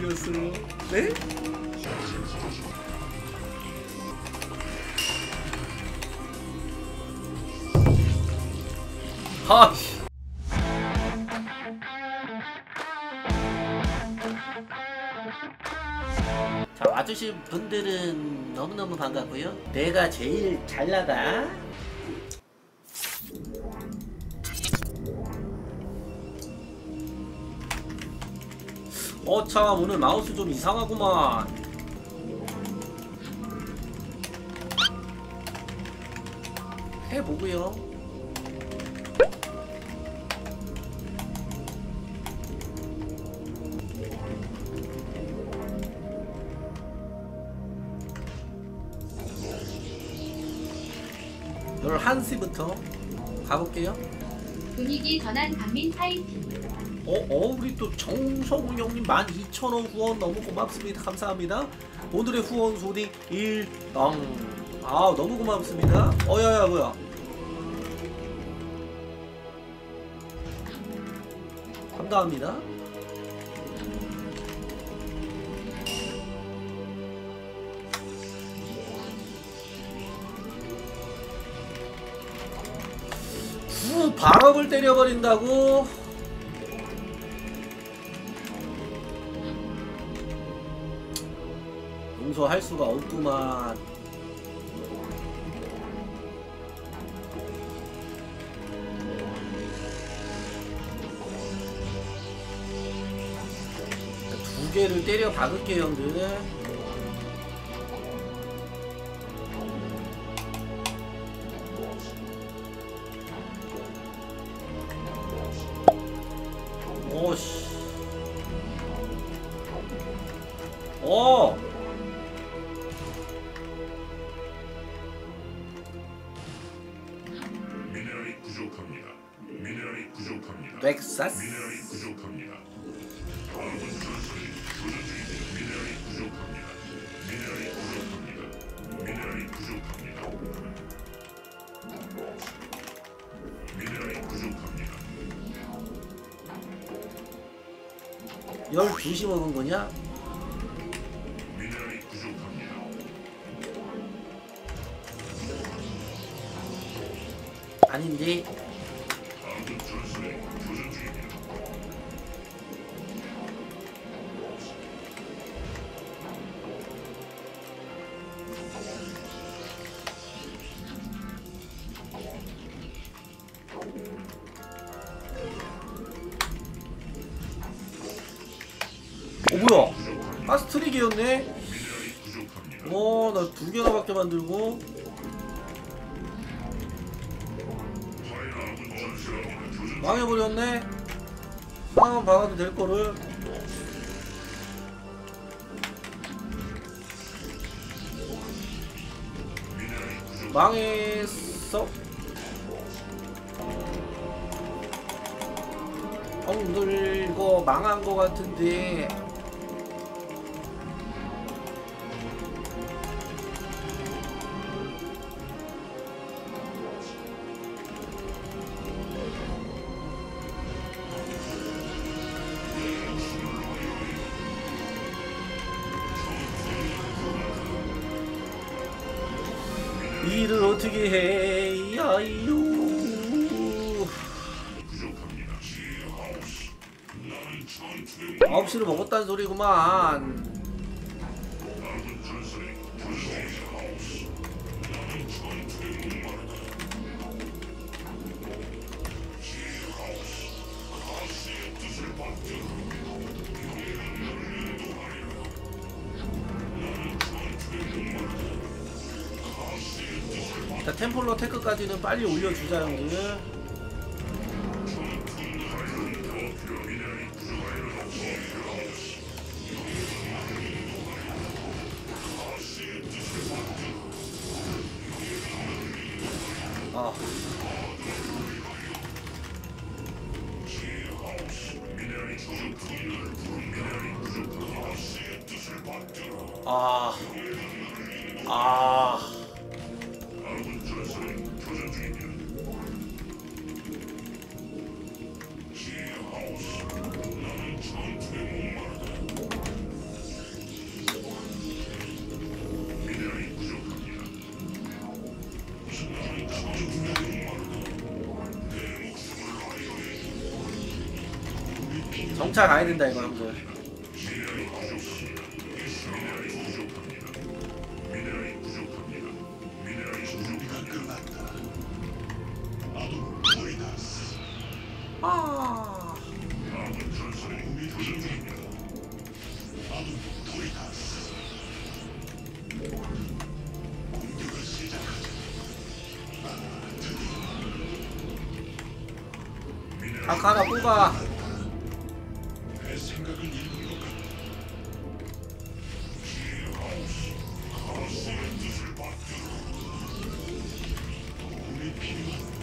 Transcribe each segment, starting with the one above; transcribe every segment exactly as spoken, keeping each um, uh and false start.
들렸어요. 네? 아씨. 자, 와주신 분들은 너무너무 반갑고요. 내가 제일 잘 나가. 어참 오늘 마우스 좀 이상하구만. 해보고요. 열한 시부터 가볼게요. 분위기 전환 강민 파이팅. 어, 어, 우리 또 정성우 형님 만 이천 원 후원 너무 고맙습니다. 감사합니다. 오늘의 후원 소리 일 당. 아, 너무 고맙습니다. 어야야 뭐야? 감사합니다. 구 발업을 때려버린다고? 용서할 수가 없구만. 두 개를 때려 박을게요, 형들. 오씨. 오. 미네랄이 부족합니다. 미네랄이 부족합니다. 렉사스. 미네랄이 부족합니다. 아군 전설이 교전 중입니다. 미네랄이 부족합니다. 미네랄이 부족합니다. 미네랄이 부족합니다. 미네랄이 부족합니다. 열두 시 먹은 거냐? 미네랄이 부족합니다. 아닌데. 아군 전설이 교전 중입니다. 어 뭐야? 가스트릭이었네? 미네랄이 부족합니다. 어, 나 두 개나 밖에 만들고. 아군 전설이 교전 망해버렸네? 상황 박아도 될 거를. 미네랄이 부족. 망했어. 형들 이거 망한 거 같은데. 일을 어떻게 해? 야유. 아홉 시를 먹었다는 소리구만. 자, 템플러 테크까지는 빨리 올려주자, 형들. 아. 아. 아. 정찰 가야 된다 이거 형들. 미네랄이 부족합니다. 미네랄이 부족합니다. 미네랄이 부족합니다. 미네랄이 준비가 끝났다. 아동 거의다. 아. 아군 전선이 도전 중입니다. 아동 거의다. 공격을 시작하자. 각 하나 뽑아. 내 생각을 읽은 것 같다. 가스의 뜻을 받들어. 도움이 필요한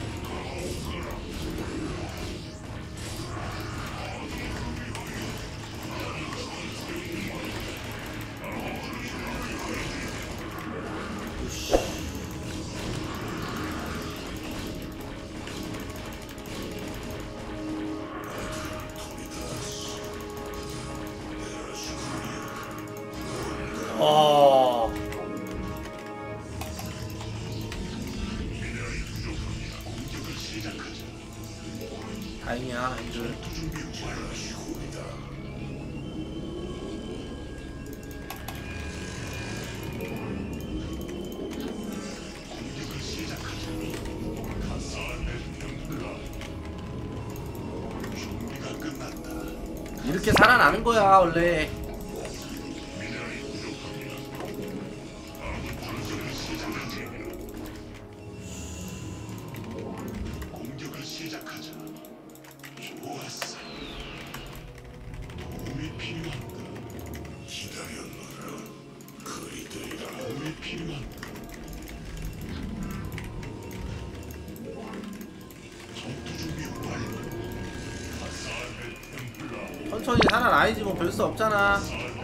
어. 미네랄이 부족합니다. 공격을 시작하자. 다행이야 형들. 준비 완료시옵니다. 공격을 시작하자. 가스알의 병가. 준비가 끝났다. 이렇게 살아나는 거야 원래. 미네랄이 부족합니다. 아군 전선을 시작하자. 공격을 시작하자. 좋았어. 도움이 필요한가? 기다렸노라. 그리되리라. 도움이 필요한가? 전투 준비 완료. 가스알의 템플라. 천천히 살아나야지 뭐 별 수 없잖아.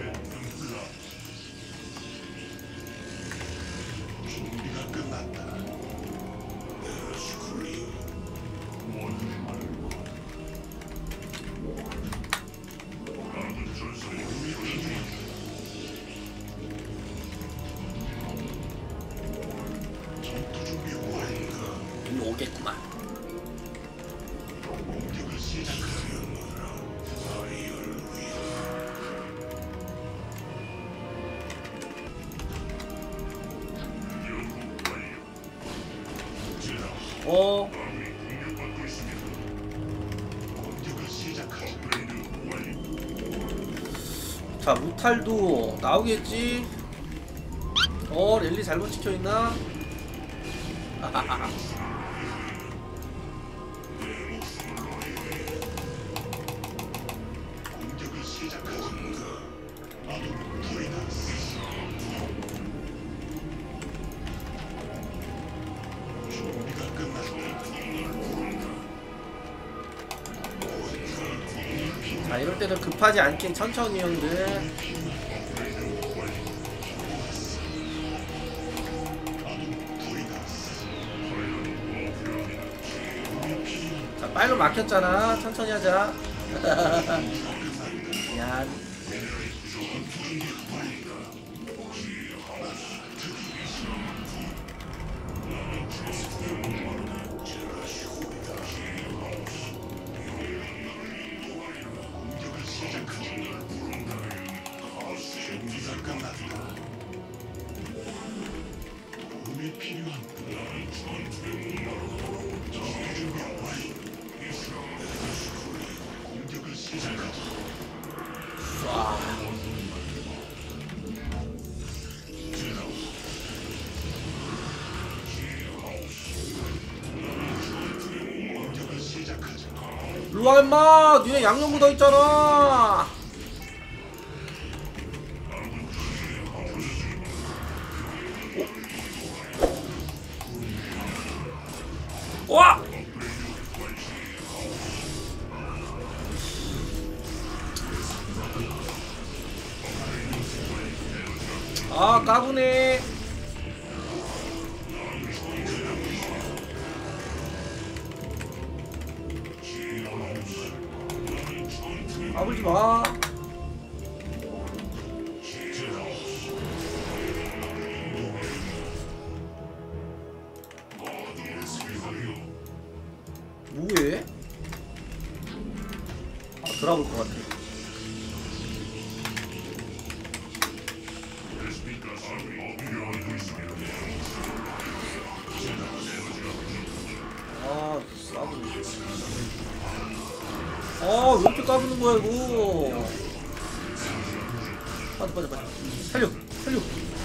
준비가 끝났다. 에스쿠리 원하는 아군 전선이 도움이 필요하다. 전투 준비 완료. 이리 오겠구만. 공격을 시작하려노라. 아이를 위해. 연구 완료. 제라 어. 마음이 공격받고 있습니다. 공격을 시작하자. 업그레이드 완료. 자 무탈도 나오겠지. 어 랠리 잘못 찍혀있나? 공격을 시작하자. 아동 토이다스. 준비가 끝났다. 자 이럴 때는 급하지 않게 천천히 형들. 아동 토이다스. 자 빨로 막혔잖아. 천천히 하자. 미안. 공격을 시작하자. 준비가 끝났다. 도움이 필요한가? 전투 준비 완료. 공격을 시작하자. 와. 공격을 시작하자. 일로와 임마. 니네 양념 묻어있잖아. 와! 아 까부네. 까불지 마. 뭐해? 돌아볼 것 같아. 아, 까부네. 아, 왜 이렇게 까부는 거야, 이거. 빠져, 빠져, 빠져. 살려, 살려.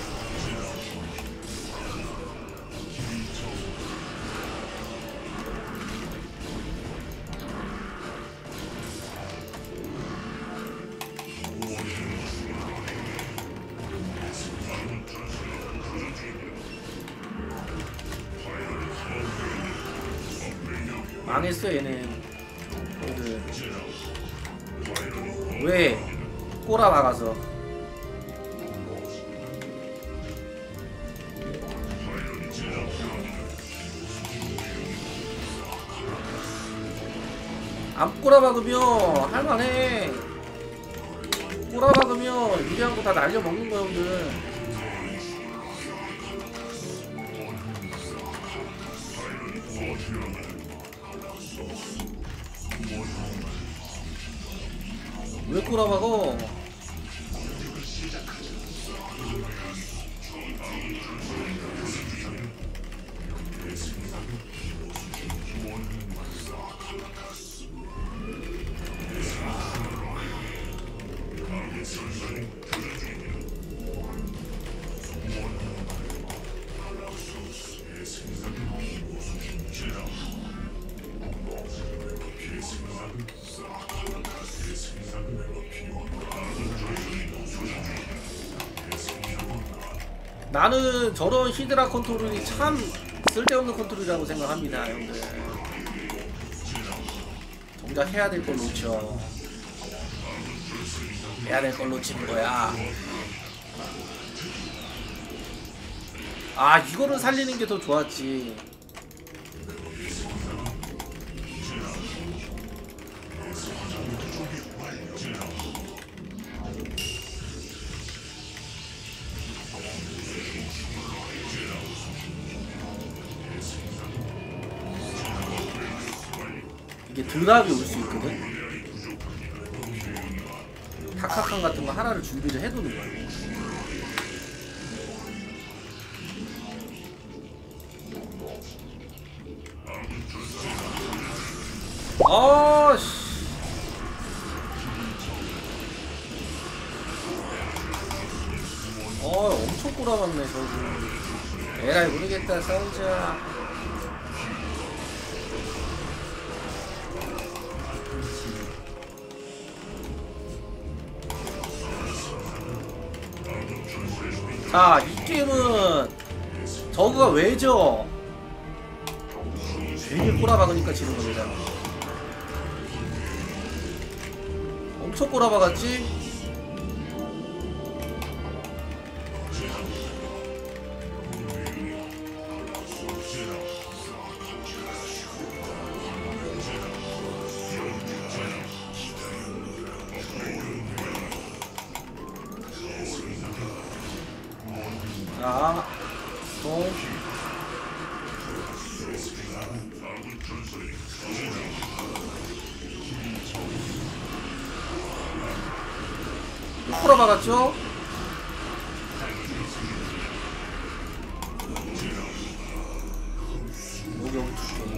망했어, 얘는. 그, 왜 꼬라 박아서. 안 꼬라 박으면 할만해. 꼬라 박으면 유리한 거 다 날려 먹는 거야, 형들. 왜 꼬라 박어? 나는 저런 히드라 컨트롤이 참 쓸데없는 컨트롤이라고 생각합니다, 형들. 정작 해야 될 걸 놓쳐. 해야 될 걸 놓치는 거야. 아, 이거를 살리는 게 더 좋았지. 이게 드랍이 올 수 있거든? 다카칸 같은 거 하나를 준비를 해두는 거야. 아씨. 어, 엄청 꼬라봤네, 저기. 에라이, 모르겠다, 싸우자. 자, 이 게임은 저그가 왜 져? 괜히 꼬라박으니까 지는 겁니다. 엄청 꼬라박았지? 자, 동. 풀어박았죠? 목욕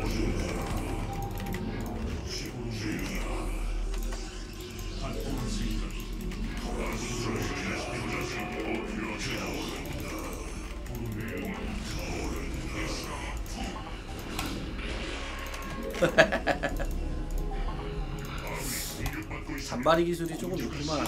잔바리 기술이 조금 있구만.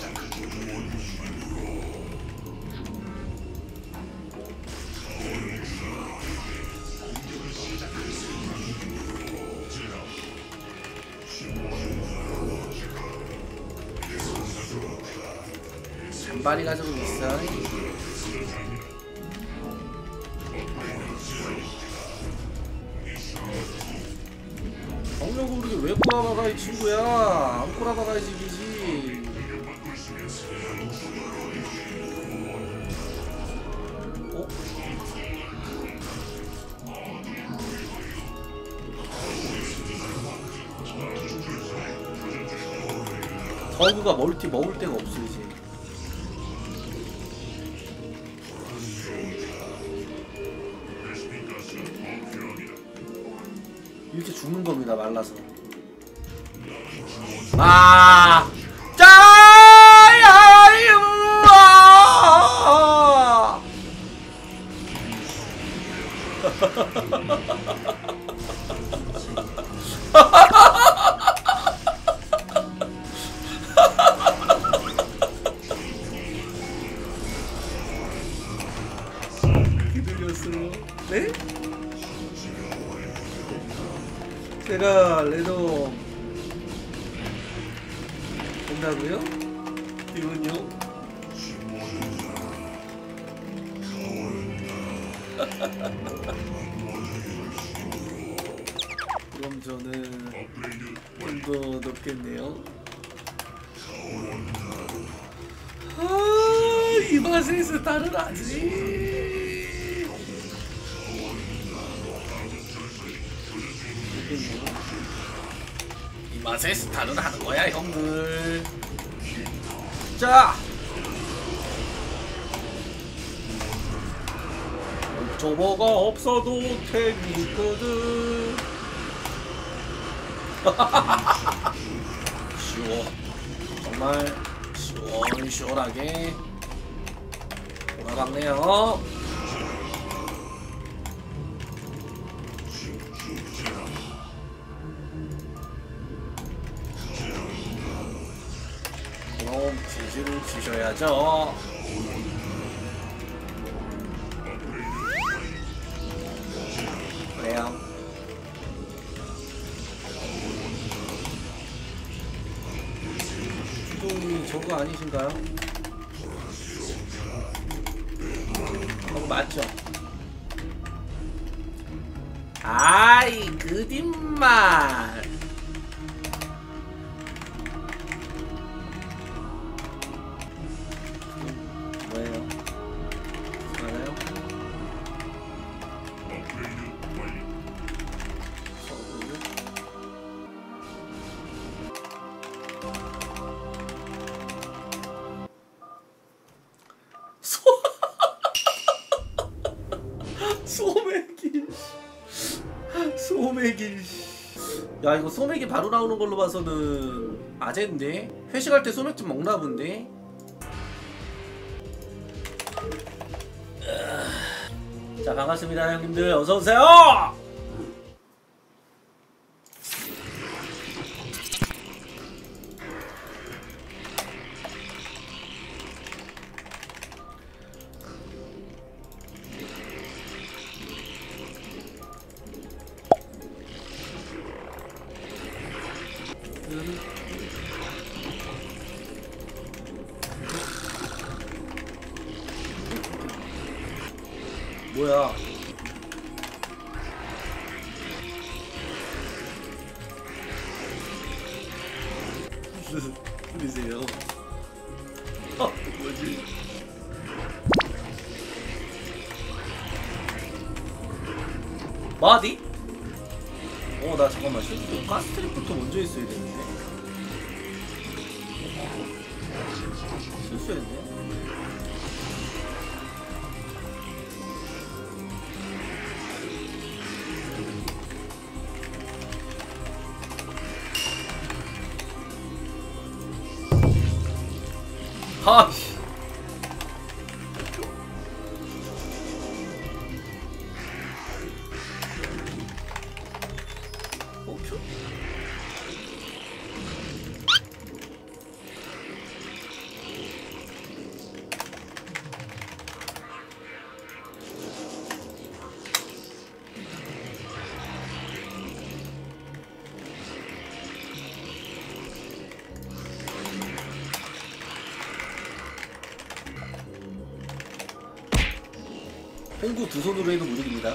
잔바리가 조금 있어. 정력을 우리 왜 꼬라박아, 이 친구야. 안 꼬라박아야지 이기지. 어? 버그가 멀티 먹을 데가 없어 이제. 이렇게 죽는 겁니다 말라서. 아, 짜야유. 기들렸어요. 네? 제가 레더 된다고요? 이건요? 그럼 저는 좀 더 높겠네요. 아, 이 맛에서 다르다지. 이 맛에 스타는 하는 거야 형들. 자, 옥저버가 없어도 템이 있거든. 쉬워, 정말 시원시원하게 돌아갔네요. 그럼 지지를 치셔야죠. 그래요. 주동이 저거 아니신가요? 저거 맞죠? 아이 거짓말. 뭐예요? 맞아요? 소 소매길 소매길. 야 이거 소맥이 바로 나오는 걸로 봐서는 아재인데 회식할 때 소맥 좀 먹나 본데. 자 반갑습니다 형님들 어서오세요. 뭐야? 무슨 소리세요? 아, 뭐지? 마디? 어, 나 잠깐만 실수. 가스트릭부터 먼저 했어야 되는데. 실수했네. 아씨. 오큐? 홍구 두 손으로 해도 무득입니다.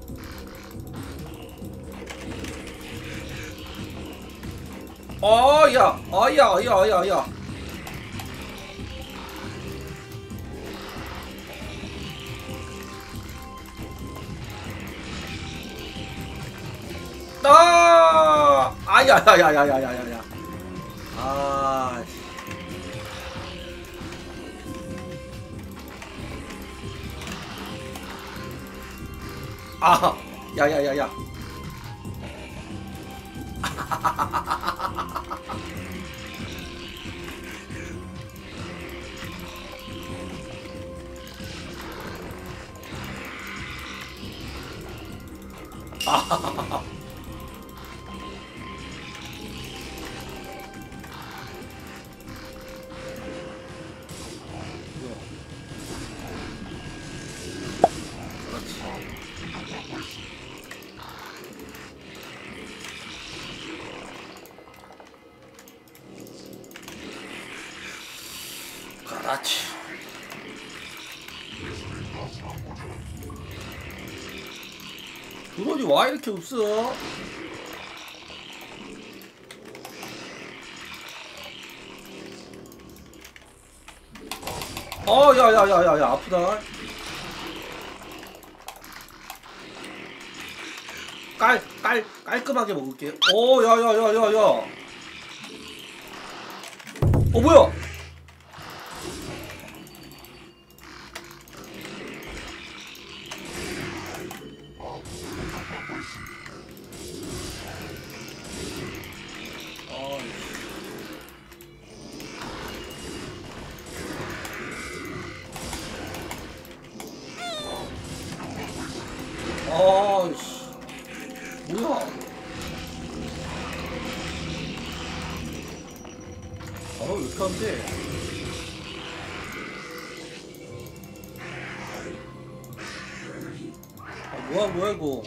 어야 어야 야 야 야 아 아야야야야야야야 아 아, 야야야야. 아. 그렇지. 드론이 와 이렇게 없어? 어, 야야야야야 아프다. 깔, 깔, 깔끔하게 먹을게. 오, 야야야야야. 어, 뭐야? 아이씨 뭐야 아 왜 이렇게 안돼 아 뭐야 뭐야 이거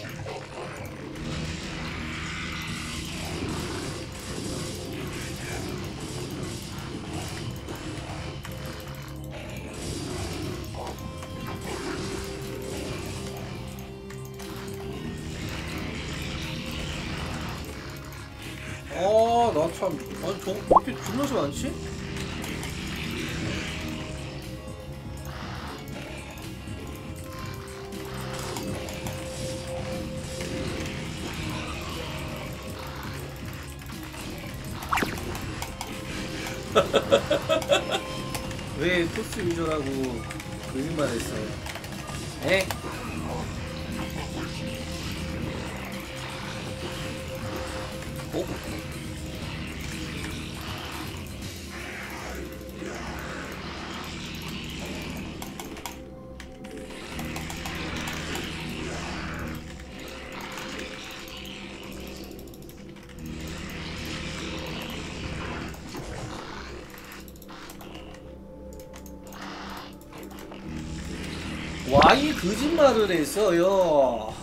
아, 나 참, 아니, 저, 이렇게 질럿이 많지? 왜 토스 유저라고 그림만 했어요? 에? 어? 와이 거짓말을 했어요.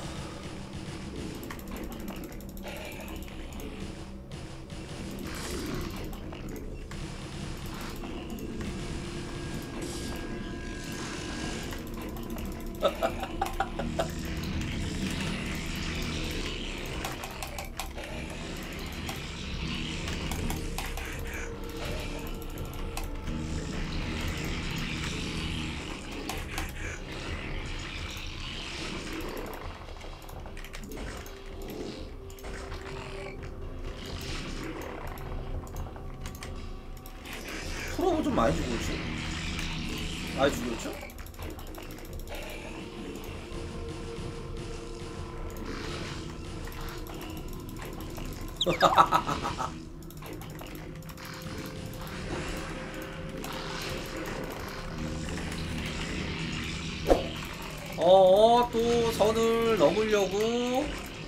템포가 좀 많이 죽었지? 많이 죽였죠? 어, 또 선을 넘으려고.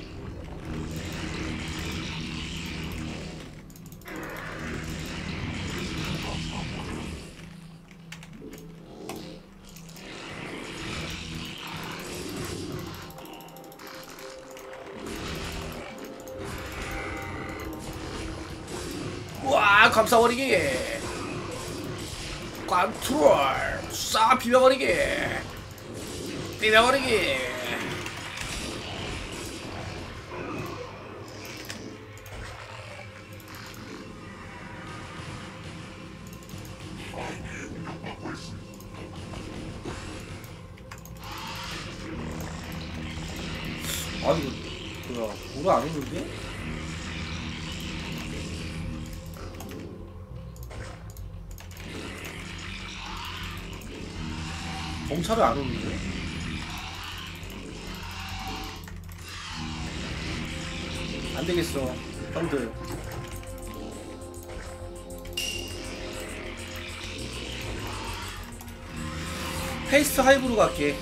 우와, 감싸버리기. 컨트롤 싹 비벼버리기. 비벼버리기. 아, 이거 뭐야, 물을 안 오는데? 정찰을 안 오는데? 안 되겠어, 형들. 페이스트 하이브로 갈게.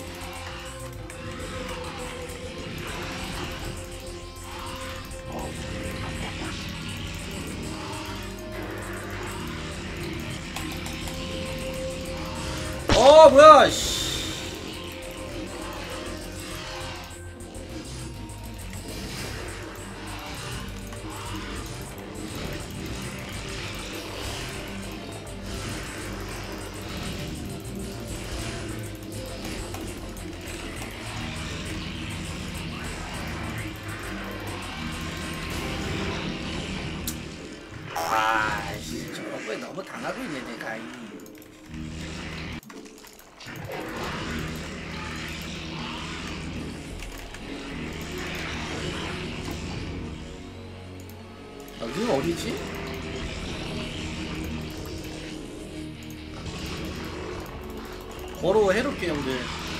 어, 뭐야, 씨. 아, 씨, 저런 거에 너무 당하고 있네, 내가. 이. 여기는 어디지? 걸어 해롭게 형들.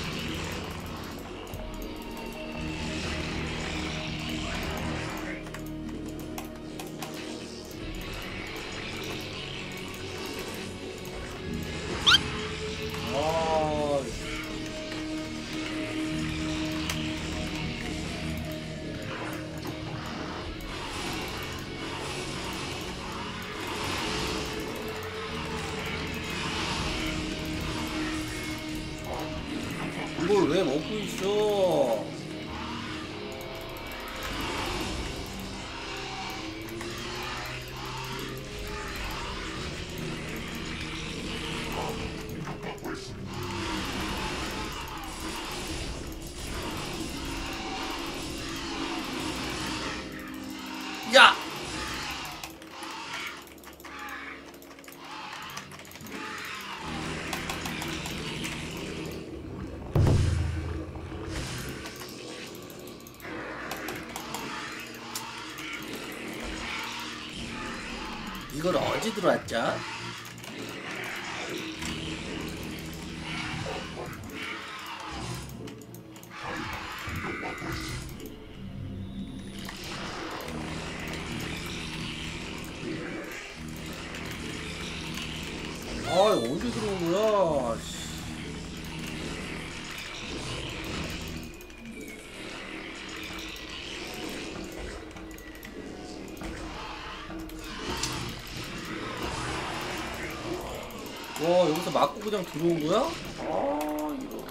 아, 이걸 왜 먹고 있어? 야! 이걸 어디 들어왔죠? 아, 이거 언제 들어온 거야? 씨. 와, 여기서 맞고 그냥 들어온 거야? 아, 이거.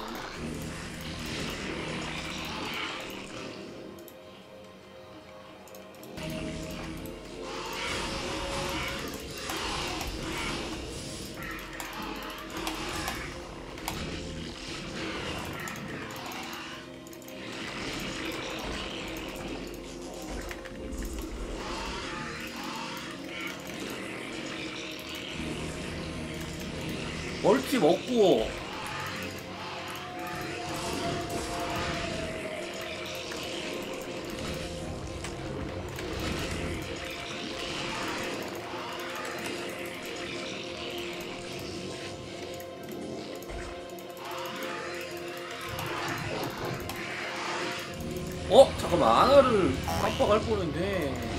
멀티 먹고. 어? 잠깐만, 아나를 깜빡할 뻔했는데.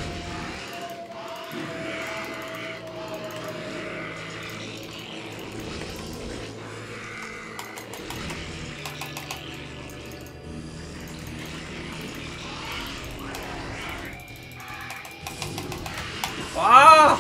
아!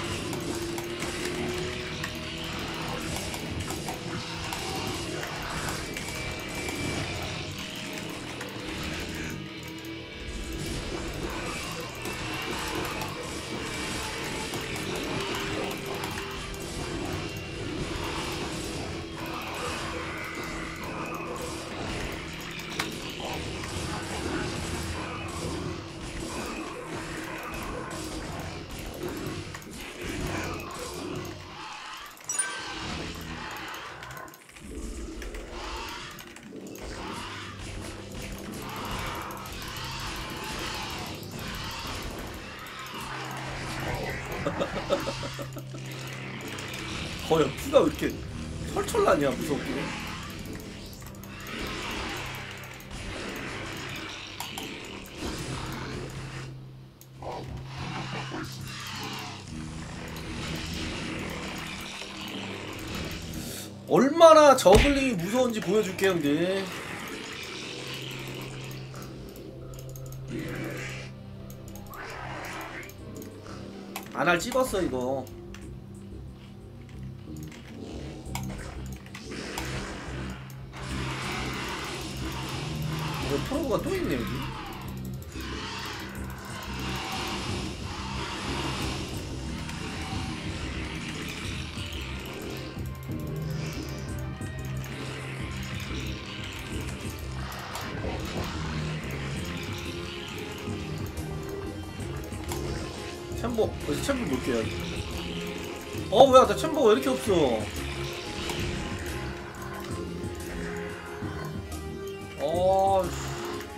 거의 피가 왜 이렇게 털털 나냐, 무섭게. 얼마나 저글링이 무서운지 보여줄게, 형들. 안할 찍었어, 이거. 이거 프로브가 또 있네, 여기. 챔버, 어디서 챔버 볼게요. 어, 뭐야, 나 챔버가 왜 이렇게 없어? 어, 씨.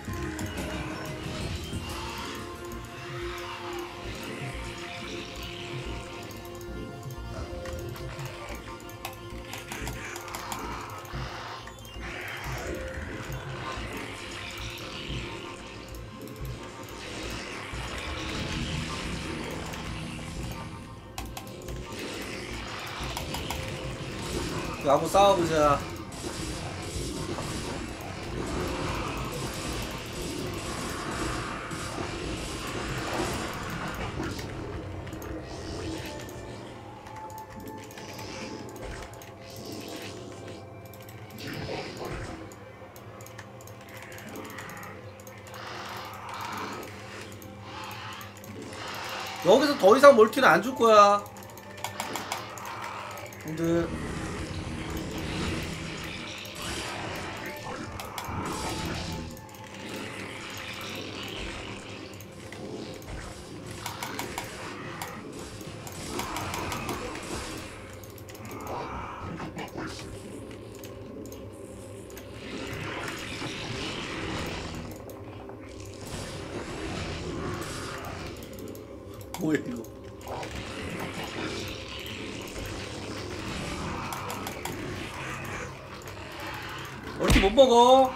한번 싸워보자. 여기서 더 이상 멀티는 안 줄 거야. 근데 뭐야 이거? 어떻게 못 먹어?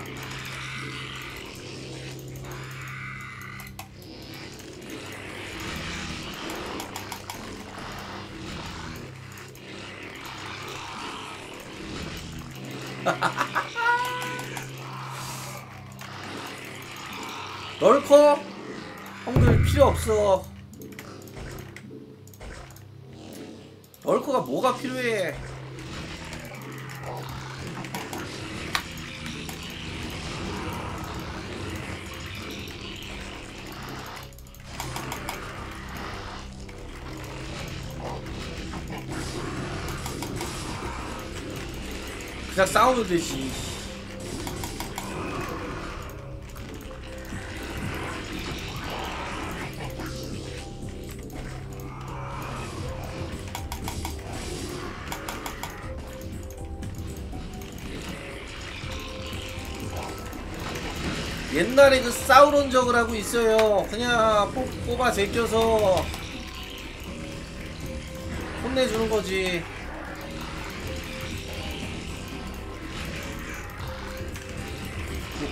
널커? 형들 필요 없어. 널커가 뭐가 필요해? 그냥 싸우면 되지. 옛날에 그 사우론 적을 하고 있어요. 그냥 뽑, 뽑아 제껴서 혼내주는 거지.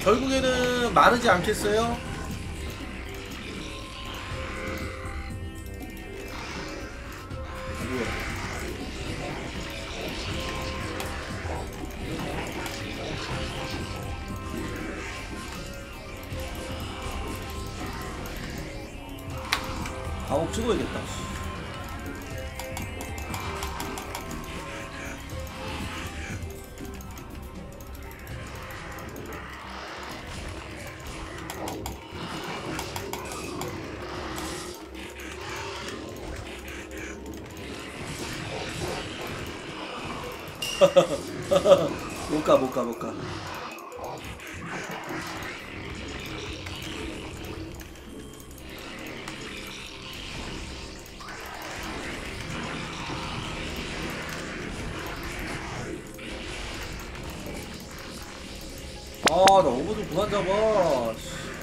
결국에는 마르지 않겠어요? 뭐야? 가옥 찍어야겠다. 못가 못가 못가. 아, 나 오버 좀 그만 잡아.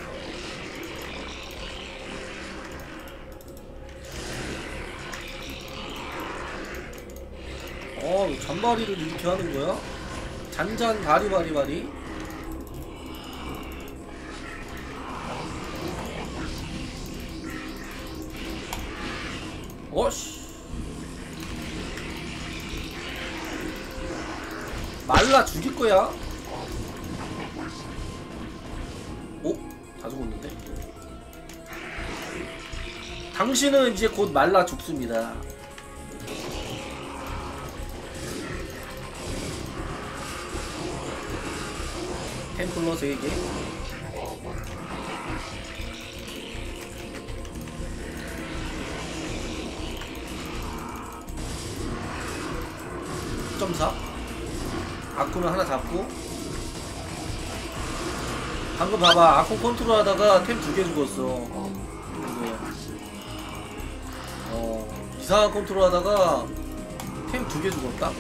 어, 잔바리를 이렇게 하는 거야? 잔잔 바리바리바리? 어씨. 말라 죽일 거야? 오? 다 죽었는데? 당신은 이제 곧 말라 죽습니다. 템플러 세 개. 육 점 사. 아쿠는 하나 잡고. 방금 봐봐. 아쿠 컨트롤 하다가 템 두 개 죽었어. 이거. 어, 이상한 컨트롤 하다가 템 두 개 죽었다?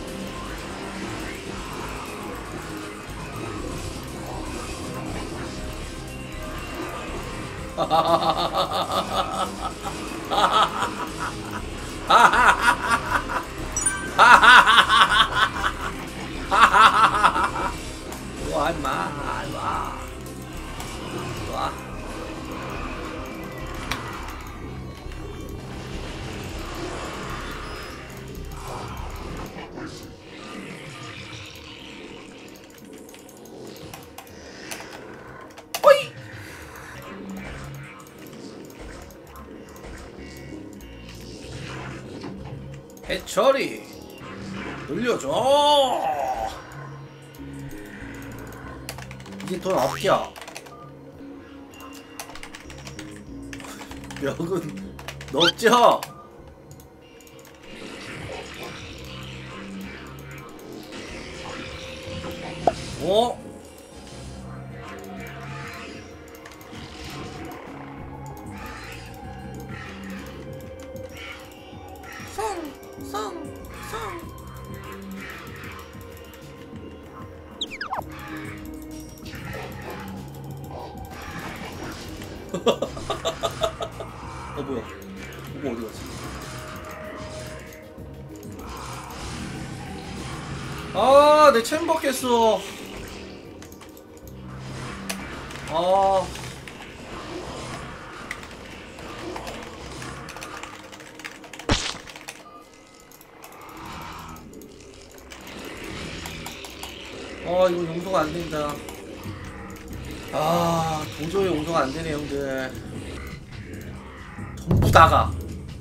와 임마 와 와. 어이. 해처리 늘려줘. 이제 돈 없겨. 벽은 높죠. 어? 성, 성, 성. 어 뭐야? 이거 어디 갔지? 아, 내 챔버 깼어. 아. 아, 이거 용서가 안 된다. 아, 도저히 용서가 안 되네, 형들. 전부 다가.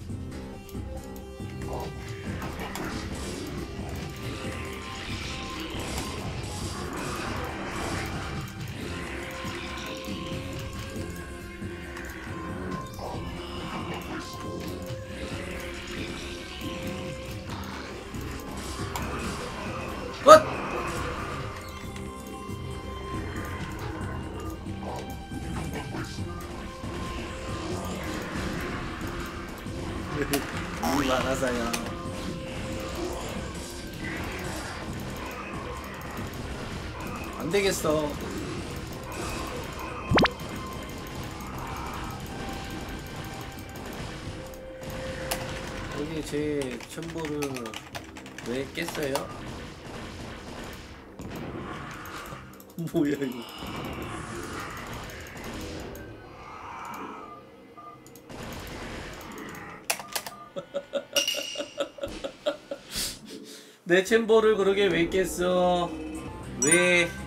끝! 이 많아서야. 안 되겠어. 여기 제 첨보를 왜 깼어요? 뭐야 이거? 내 챔버를 그러게 왜 깼어? 왜?